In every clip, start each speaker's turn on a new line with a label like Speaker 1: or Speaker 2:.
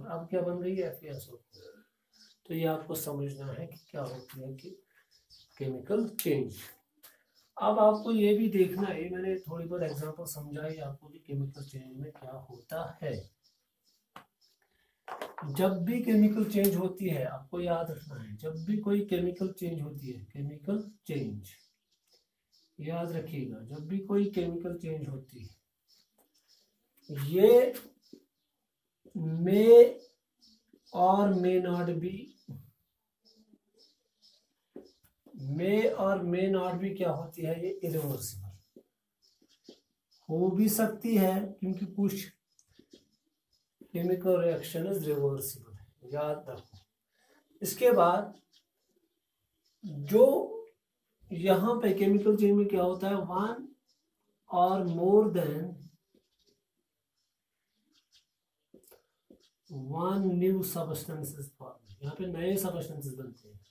Speaker 1: अब क्या बन गई है FeSO4। तो ये आपको समझना है कि क्या होती है कि केमिकल चेंज। अब आपको ये भी देखना है, मैंने थोड़ी बहुत एग्जांपल समझाई आपको कि केमिकल चेंज में क्या होता है। जब भी केमिकल चेंज होती है, आपको याद रखना है, जब भी कोई केमिकल चेंज होती है, केमिकल चेंज याद रखिएगा, जब भी कोई केमिकल चेंज होती है, ये मे और मे नॉट बी, मे और मे नॉट बी क्या होती है, ये इरिवर्सिबल हो भी सकती है, क्योंकि कुछ केमिकल रिएक्शन इज रिवर्सिबल, याद रखो। इसके बाद जो यहां पे केमिकल चेंज में क्या होता है, वन और more than one new substances form, यहाँ पे नए सब्सटेंसेस बनते हैं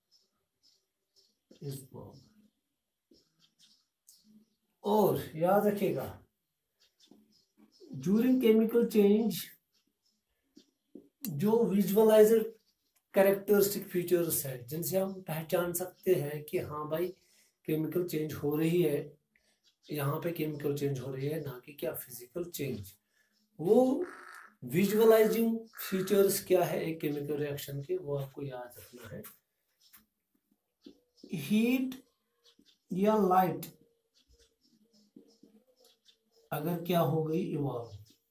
Speaker 1: इस फॉर्म। और याद रखिएगा, ड्यूरिंग केमिकल चेंज जो विजुअलाइजर कैरेक्टरिस्टिक फीचर्स है जिनसे हम पहचान सकते हैं कि हाँ भाई केमिकल चेंज हो रही है, यहाँ पे केमिकल चेंज हो रही है, ना कि क्या फिजिकल चेंज। वो विजुअलाइजिंग फीचर्स क्या है एक केमिकल रिएक्शन के, वो आपको याद रखना है। हीट या लाइट अगर क्या हो गई इवॉल्व,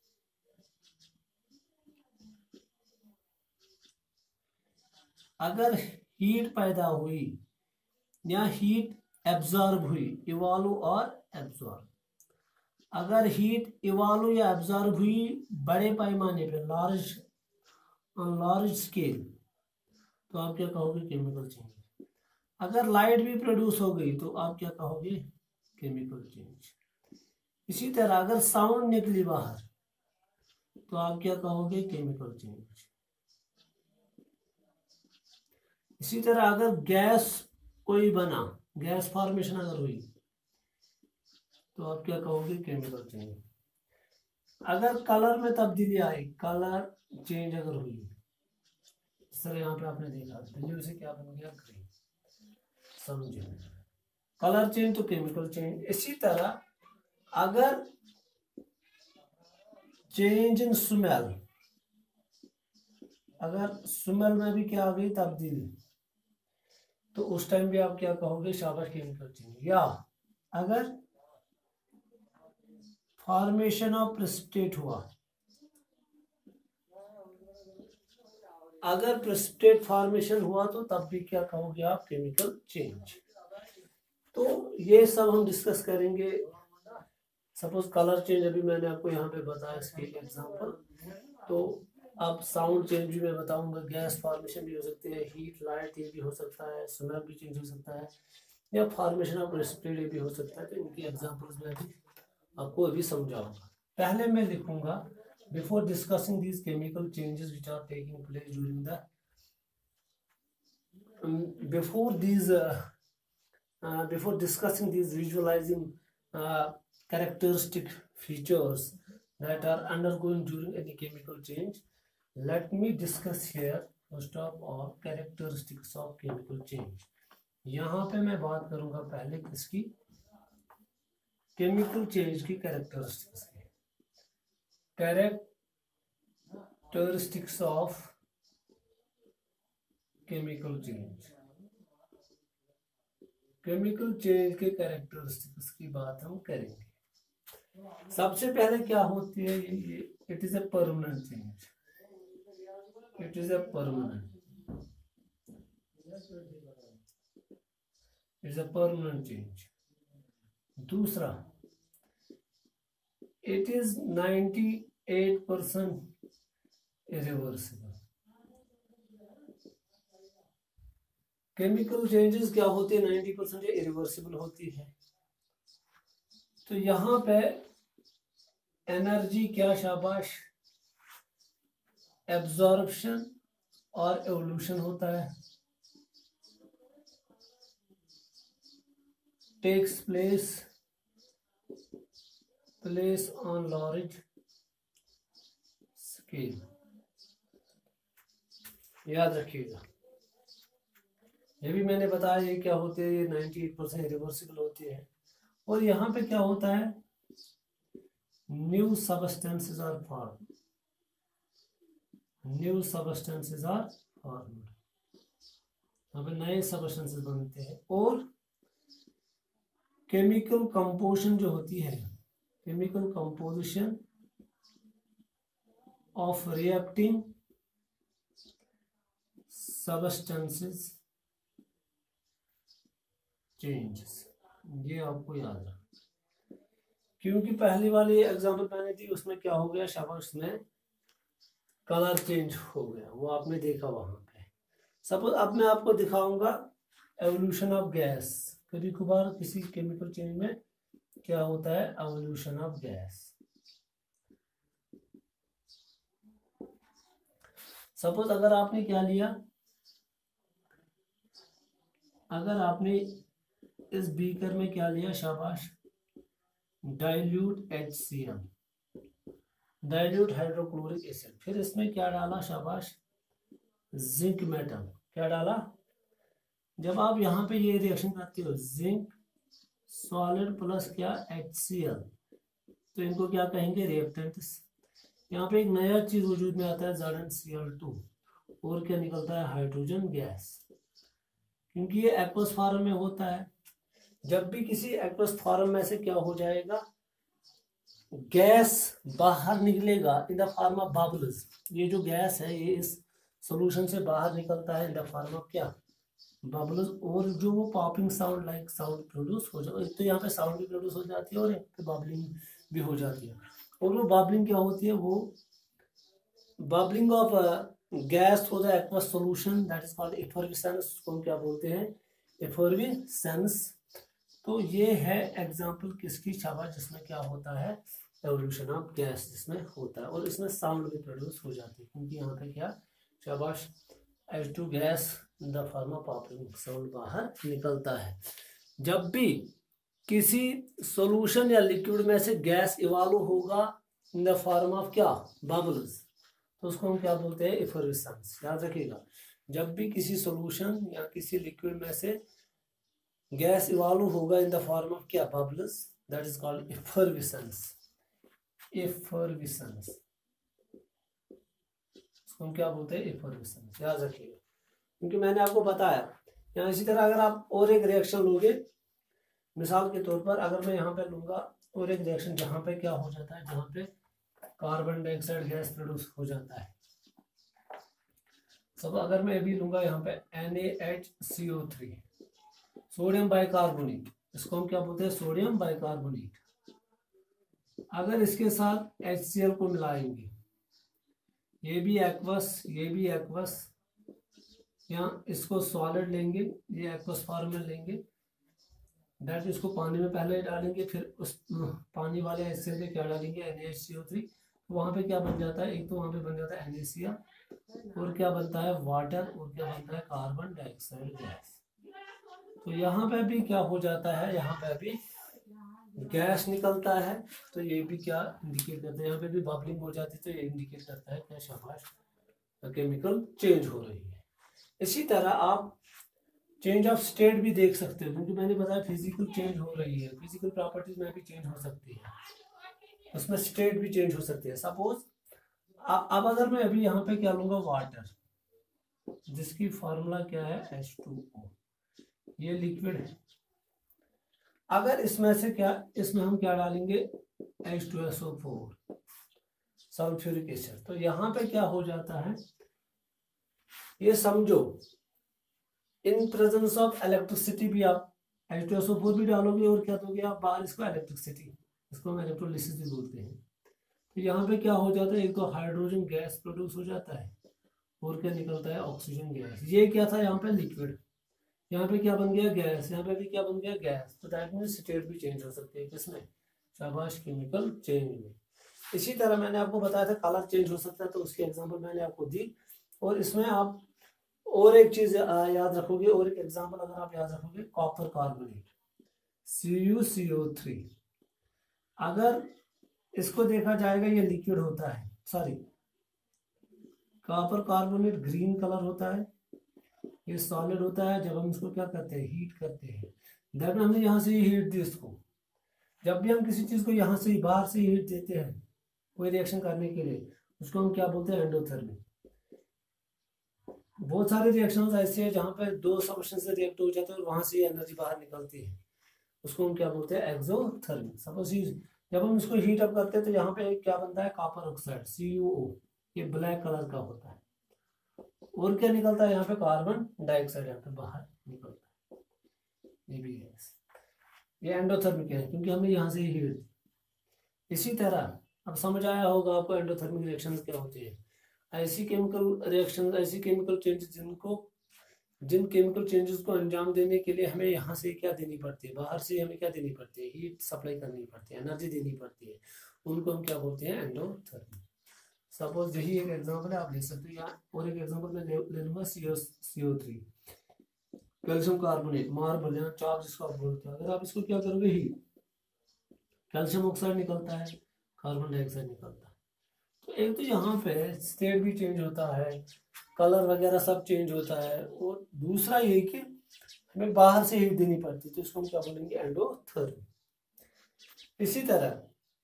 Speaker 1: अगर हीट पैदा हुई या हीट एब्जॉर्ब हुई, इवॉल्व और एब्जॉर्ब, अगर हीट इवॉल्व या एब्जॉर्ब हुई बड़े पैमाने पे, लार्ज स्केल, तो आप क्या कहोगे, केमिकल चेंज। अगर लाइट भी प्रोड्यूस हो गई तो आप क्या कहोगे, केमिकल चेंज। इसी तरह अगर साउंड निकली बाहर तो आप क्या कहोगे, केमिकल चेंज। इसी तरह अगर गैस कोई बना, गैस फॉर्मेशन अगर हुई तो आप क्या कहोगे, केमिकल चेंज। अगर कलर में तब्दीली आई, कलर चेंज अगर हुई, इस तरह यहाँ पे आपने देखा ब्लू से क्या बन गया, ग्रीन, समझे, कलर चेंज तो केमिकल चेंज। इसी तरह अगर चेंज इन स्मेल, अगर स्मेल में भी क्या आ गई तब्दीली, तो उस टाइम भी आप क्या कहोगे, शाबाश केमिकल चेंज। या अगर फॉर्मेशन ऑफ प्रेसिपिटेट हुआ, अगर प्रेसिपिटेट फॉर्मेशन हुआ तो तब भी क्या कहोगे आप, केमिकल चेंज। तो ये सब हम डिस्कस करेंगे। सपोज कलर चेंज अभी मैंने आपको यहाँ पे बताया इसके एग्जांपल, तो अब साउंड चेंज भी मैं बताऊंगा, गैस फॉर्मेशन भी हो सकती है, हीट लाइट ये भी हो सकता है, स्मेल भी चेंज हो सकता है, या फॉर्मेशन ऑफ प्रेसिपिटेट भी हो सकता है। तो इनकी एग्जांपल्स में भी आपको अभी समझाऊंगा। पहले मैं लिखूंगा, before discussing these chemical changes which are taking place during the before discussing these visualizing characteristic features that are undergoing during any chemical change, let me discuss here first of all characteristics of chemical change. यहाँ पे मैं बात करूंगा पहले किसकी, chemical change की characteristics की। Characteristics of chemical change, chemical change के कैरेक्टरिस्टिक्स की बात हम करेंगे। सबसे पहले क्या होती है, ये it is a permanent change, it is a permanent, it is a permanent change. दूसरा, it is 98% irreversible. Chemical changes क्या होते हैं, 90% इरिवर्सिबल होती है। तो यहाँ पे एनर्जी क्या, शाबाश, एब्जॉर्प्शन और एवोल्यूशन होता है, takes place on large scale. याद रखिएगा। ये भी मैंने बताया ये क्या होते हैं, ये 98% रिवर्सिबल होते हैं। और यहाँ पे क्या होता है, new substances are form, new substances are form, यहाँ पे नए सबस्टेंसेस बनते हैं। और केमिकल कंपोजिशन जो होती है, chemical composition of reacting substances changes, ये आपको याद रखना। क्योंकि पहली वाली एग्जांपल मैंने दी उसमें क्या हो गया, शाबाश, में कलर चेंज हो गया, वो आपने देखा वहां पे। सपोज अब मैं आपको दिखाऊंगा एवोल्यूशन ऑफ गैस। कभी कभार किसी केमिकल चेंज में क्या होता है, एवोल्यूशन ऑफ गैस। सपोज अगर आपने क्या लिया, अगर आपने इस बीकर में क्या लिया, शाबाश, dilute HCl, dilute hydrochloric acid, फिर इसमें क्या डाला, शाबाश, जिंक मेटल, क्या डाला। जब आप यहाँ पे ये रिएक्शन करते हो, जिंक सॉलिड प्लस क्या, HCl, तो इनको क्या कहेंगे, रिएक्टेंट्स। यहाँ पे एक नया चीज वजूद में आता है, ZnCl2, और क्या निकलता है, हाइड्रोजन गैस, क्योंकि ये एक्वस फॉर्म में होता है। जब भी किसी एक्वस फॉर्म में से क्या हो जाएगा, गैस बाहर निकलेगा in the form of bubbles. ये जो गैस है ये इस सॉल्यूशन से बाहर निकलता है इन द फॉर्म ऑफ क्या, बबल्स। और जो वो popping sound like sound produce हो जाए, तो यहाँ पे साउंड भी प्रोड्यूस हो जाती है और एक बबलिंग भी हो जाती है। और वो बबलिंग क्या होती है, वो bubbling of gas through the aqueous solution, that is called effervescence. उसको क्या बोलते हैं, एफर्विसेंस। तो ये है एग्जांपल किसकी, शाबाश, जिसमें क्या होता है, एवोल्यूशन ऑफ गैस जिसमें होता है। और इसमें साउंड भी प्रोड्यूस हो जाती है, क्योंकि यहाँ पे क्या, शाबाश, H2 gas in the form of popping sound बाहर निकलता है। जब भी किसी सॉल्यूशन या लिक्विड में से गैस इवॉल्व होगा इन द फॉर्म ऑफ क्या, बबल्स, तो उसको हम क्या बोलते हैं, एफर्विसेंस। याद रखिएगा, जब भी किसी सॉल्यूशन या किसी लिक्विड में से गैस इवॉल्व होगा इन द फॉर्म ऑफ क्या, bubbles, that is called effervescence. Effervescence, इसको हम क्या बोलते हैं, एफर्विसेंस। याद रखिएगा, क्योंकि मैंने आपको बताया। यहाँ इसी तरह अगर आप और एक रिएक्शन लोगे, मिसाल के तौर पर अगर मैं यहाँ पे लूंगा और एक रिएक्शन जहाँ पे क्या हो जाता है, जहाँ पे कार्बन डाइऑक्साइड गैस प्रोड्यूस हो जाता है। सब अगर मैं अभी लूंगा यहाँ पे NaHCO3, सोडियम बाइकार्बोनेट, इसको हम क्या बोलते हैं, सोडियम बाइकार्बोनेट। अगर इसके साथ HCl को मिलाएंगे, ये भी एक्वस, ये भी एक्वस, या इसको सॉलिड लेंगे, ये एक्वस फॉर्म में लेंगे, दैट इसको पानी में पहले डालेंगे, फिर उस पानी वाले HCl में क्या डालेंगे, NaHCO3। वहां पे क्या बन जाता है, एक तो वहां पे बन जाता है NaCl, और क्या बनता है, वाटर, और क्या बनता है, कार्बन डाइऑक्साइड गैस। तो यहाँ पे भी क्या हो जाता है, यहाँ पे भी गैस निकलता है। तो ये भी क्या इंडिकेट करता है, यहाँ पे भी बबलिंग हो जाती है, तो ये इंडिकेट करता है क्या, शाबाश, केमिकल चेंज हो रही है। इसी तरह आप चेंज ऑफ स्टेट भी देख सकते हो, क्योंकि मैंने बताया फिजिकल चेंज हो रही है, फिजिकल प्रॉपर्टीज में भी चेंज हो सकती है, उसमें स्टेट भी चेंज हो सकती है। सपोज अब अगर मैं अभी यहाँ पे क्या लूंगा, वाटर, जिसकी फॉर्मूला क्या है, H2O, ये लिक्विड है। अगर इसमें से क्या, इसमें हम क्या डालेंगे, H2SO4, सल्फ्यूरिक एसिड, तो यहाँ पे क्या हो जाता है, ये समझो इन प्रेजेंस ऑफ इलेक्ट्रिसिटी भी आप H2SO4 भी डालोगे, और क्या दोगे आप बाहर, इसको इलेक्ट्रिसिटी, इसको हम इलेक्ट्रोलिसिस भी बोलते हैं। तो यहाँ पे क्या हो जाता है, एक तो हाइड्रोजन गैस प्रोड्यूस हो जाता है, और क्या निकलता है, ऑक्सीजन गैस। ये क्या था, यहाँ पे लिक्विड, यहाँ पे क्या बन गया, गैस, यहाँ पे भी क्या बन गया, गैस। तो दैट मीन्स स्टेट भी चेंज हो सकती है, किसमें, शाबाश, केमिकल चेंज में। इसी तरह मैंने आपको बताया था कलर चेंज हो सकता है, तो उसकी एग्जांपल मैंने आपको दी। और इसमें आप और एक चीज याद रखोगे, और एक एग्जांपल अगर आप याद रखोगे, कॉपर कार्बोनेट, CuCO3, अगर इसको देखा जाएगा, ये लिक्विड होता है, sorry, copper carbonate green colour होता है, ये सॉलिड होता है। जब हम इसको क्या करते हैं, हीट करते हैं, जब हमने यहाँ से हीट दी इसको, जब भी हम किसी चीज को यहाँ से बाहर से हीट देते हैं कोई रिएक्शन करने के लिए, उसको हम क्या बोलते हैं, एंडोथर्मी। बहुत सारे रिएक्शंस ऐसे हैं जहाँ पे दो सब्सटेंस से रिएक्ट हो जाते हैं और वहां से एनर्जी बाहर निकलती है, उसको हम क्या बोलते हैं, एक्सोथर्मी। सपोज जब हम इसको हीट अप करते हैं तो यहाँ पे क्या बनता है, कॉपर ऑक्साइड CuO, ये ब्लैक कलर का होता है। और क्या निकलता है यहाँ पे, कार्बन डाइऑक्साइड यहाँ पे बाहर निकलता है, ये भी गैस। ये एंडोथर्मिक है क्योंकि हमने यहाँ से हीट दी। इसी तरह अब समझ आया होगा आपको एंडोथर्मिक रिएक्शंस क्या होती है। ऐसी केमिकल रिएक्शन, ऐसी केमिकल चेंजेस जिन केमिकल चेंजेस को अंजाम देने के लिए हमें यहाँ से क्या देनी पड़ती है, बाहर से हमें क्या देनी पड़ती है, हीट सप्लाई करनी पड़ती है, एनर्जी देनी पड़ती है, उनको हम क्या बोलते हैं, एंडोथर्मी। सपोज यही एक एग्जांपल है, आप ले सकते हो। यहाँ और एक एग्जांपल मैं ले लूंगा, CO3 कैल्शियम कार्बोनेट, मार्बल, यहाँ चाप जिसको आप बोलते हैं। अगर आप इसको क्या करोगे, हीट, कैल्शियम ऑक्साइड निकलता है, कार्बन डाइऑक्साइड निकलता है। तो एक तो यहाँ पे स्टेट भी चेंज होता है, कलर वगैरह सब चेंज होता है, और दूसरा ये कि हमें बाहर से हीट देनी पड़ती है, तो इसको हम क्या बोलेंगे, एंडोथर्मी। इसी तरह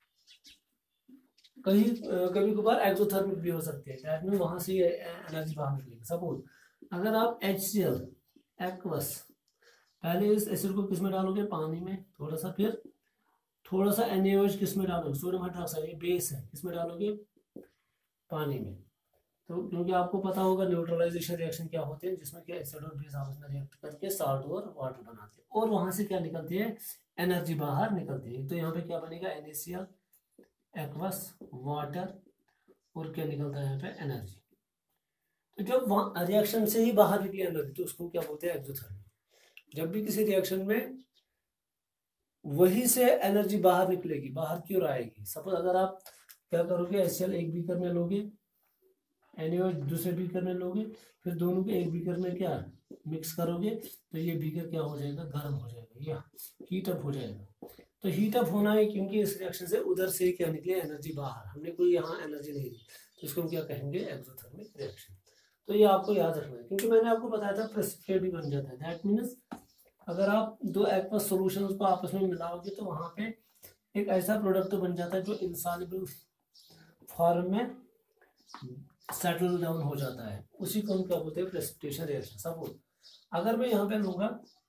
Speaker 1: कभी कभार एक्सोथर्मिक भी हो सकते हैं, दैट मीन वहां से एनर्जी बाहर निकलेगी। सपोज अगर आप HCl एक्वस, पहले इस एसिड को किसमें डालोगे, पानी में थोड़ा सा, फिर थोड़ा सा NaOH किसमें डालोगे, सोडियम हाइड्रोक्साइड, ये बेस है, किसमें डालोगे, पानी में। तो क्योंकि आपको पता होगा न्यूट्रलाइजेशन रिएक्शन क्या होते हैं, जिसमें क्या एसिड और बेस आपस में रिएक्ट करके साल्ट और वाटर बनाते हैं, और वहां से क्या निकलती है, एनर्जी बाहर निकलती है। तो यहाँ पे क्या बनेगा, NaCl एक्वस, वाटर, और क्या निकलता है यहाँ पे, एनर्जी। तो जब रिएक्शन से ही बाहर निकली एनर्जी तो उसको क्या बोलते हैं, एक्सोथर्मी। जब भी किसी रिएक्शन में वही से एनर्जी बाहर निकलेगी, बाहर क्यों आएगी। सपोज अगर आप क्या करोगे, HCl एक बीकर में लोगे, NaOH दूसरे बीकर में लोगे, फिर दोनों के एक बीकर में क्या मिक्स करोगे, तो ये बीकर क्या हो जाएगा, गर्म हो जाएगा या हीट अप हो जाएगा। तो हीट अप होना है क्योंकि इस रिएक्शन से उधर से क्या निकले, एनर्जी बाहर, हमने कोई यहाँ एनर्जी नहीं दी, तो इसको हम क्या कहेंगे, एक्सोथर्मिक रिएक्शन। तो ये आपको याद रखना है, क्योंकि मैंने आपको बताया था प्रेसिपिटेट भी बन जाता है। दैट मीन्स अगर आप दो एक्वस सॉल्यूशन को आपस में मिलाओगे तो वहां पे एक ऐसा प्रोडक्ट तो बन जाता है जो इंसॉल्युबल फॉर्म में सेटल डाउन हो जाता है, उसी को हम क्या बोलते हैं, प्रेसिपिटेशन रिएक्शन। सपोज अगर मैं यहाँ पे लूंगा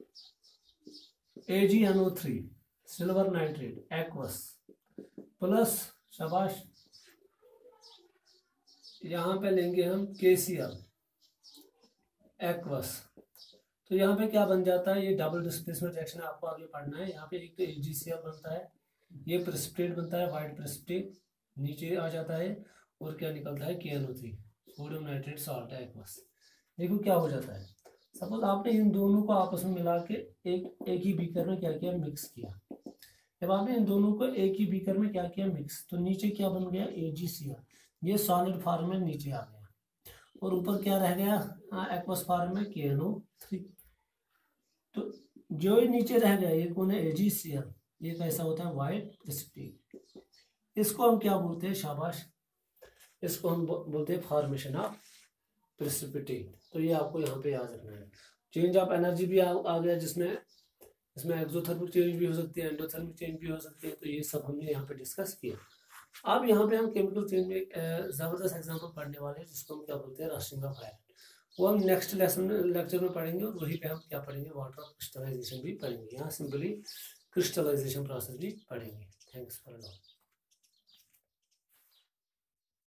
Speaker 1: AgNO3 silver nitrate aqueous plus, शाबाश, यहाँ पे लेंगे हम KCl एक्वस, तो यहाँ पे क्या बन जाता है, ये डबल डिस्प्लेसमेंट रिएक्शन है, आपको आगे पढ़ना है। यहाँ पे एक तो AgCl बनता है, ये प्रेसिपिटेट बनता है, व्हाइट प्रेसिपिटेट नीचे आ जाता है, और क्या निकलता है, KNO3 sodium nitrate salt aqueous. देखो क्या हो जाता है, सपोज आपने इन दोनों को आपस में मिला के एक ही बीकर में क्या किया, मिक्स किया। जब आपने इन दोनों को एक ही बीकर में क्या किया, मिक्स, तो नीचे क्या बन गया, AgCl, ये सॉलिड फॉर्म में नीचे आ गया, और ऊपर क्या रह गया, एक्वस फॉर्म में KNO3। तो जो ही नीचे रह गया ये कौन है, AgCl, ये कैसा होता है, व्हाइट प्रेसिपिटेट। इसको हम क्या बोलते हैं, शाबाश, इसको हम बोलते हैं फॉर्मेशन ऑफ प्रेसिपिटेट। तो ये आपको यहाँ पे याद रखना है। चेंज ऑफ एनर्जी भी आ गया, जिसमें इसमें एक्सोथर्मिक चेंज भी हो सकती है, एंडोथर्मिक चेंज भी हो सकती है। तो ये सब हमने यहाँ पे डिस्कस किया। अब यहाँ पे हम केमिकल चेंज में जबरदस्त एग्जाम्पल पढ़ने वाले हैं, जिसको हम क्या बोलते हैं, रस्टिंग ऑफ आयरन। वो हम नेक्स्ट लेक्चर में पढ़ेंगे, और वहीं पे हम क्या पढ़ेंगे, वाटर ऑफ क्रिस्टलाइजेशन भी पढ़ेंगे। यहाँ सिंपली क्रिस्टलाइजेशन प्रोसेस भी पढ़ेंगे। Thanks for all.